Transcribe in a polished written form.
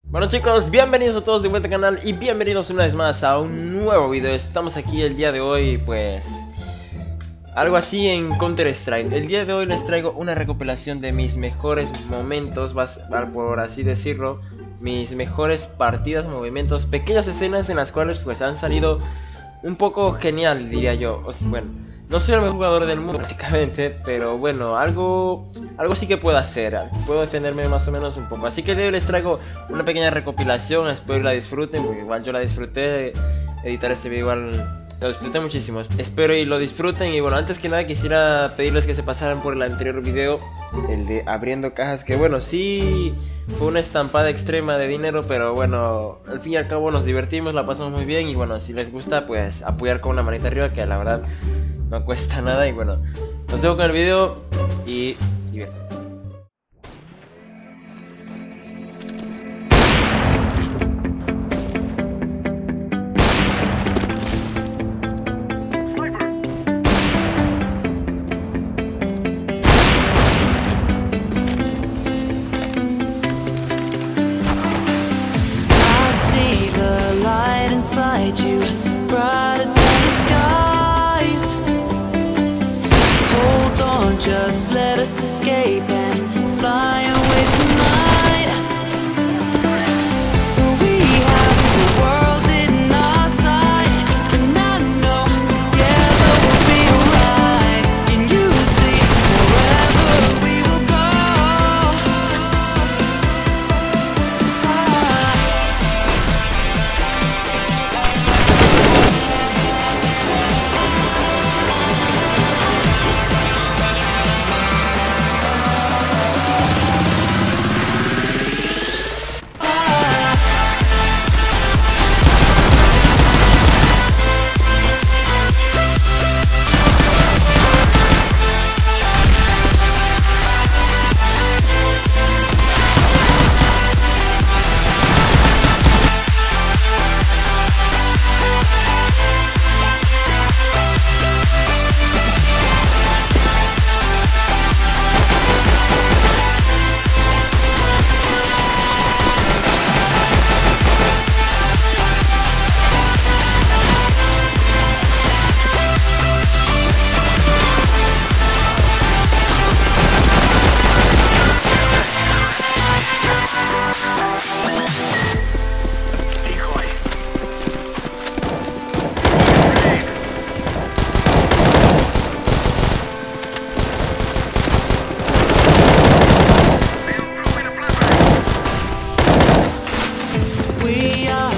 Bueno chicos, bienvenidos a todos de vuelta al canal y bienvenidos una vez más a un nuevo video. Estamos aquí el día de hoy, pues algo así en Counter-Strike. El día de hoy les traigo una recopilación de mis mejores momentos, por así decirlo, mis mejores partidas, movimientos, pequeñas escenas en las cuales pues han salido un poco genial, diría yo. O sea, bueno, no soy el mejor jugador del mundo básicamente, pero bueno, algo sí que puedo hacer. Puedo defenderme más o menos un poco. Así que hoy les traigo una pequeña recopilación. Espero que la disfruten, porque igual yo la disfruté. Editar este video igual lo disfruté muchísimo. Espero y lo disfruten. Y bueno, antes que nada quisiera pedirles que se pasaran por el anterior video, el de abriendo cajas, que bueno, sí fue una estampada extrema de dinero, pero bueno, al fin y al cabo nos divertimos, la pasamos muy bien. Y bueno, si les gusta, pues apoyar con una manita arriba, que la verdad no cuesta nada. Y bueno, los dejo con el video y diviértanse. Inside you, brighter than the skies. Hold on, just let us escape and fly away tonight. We have the world in our sight, and I know together we'll be alright. Can you see forever we will go? We are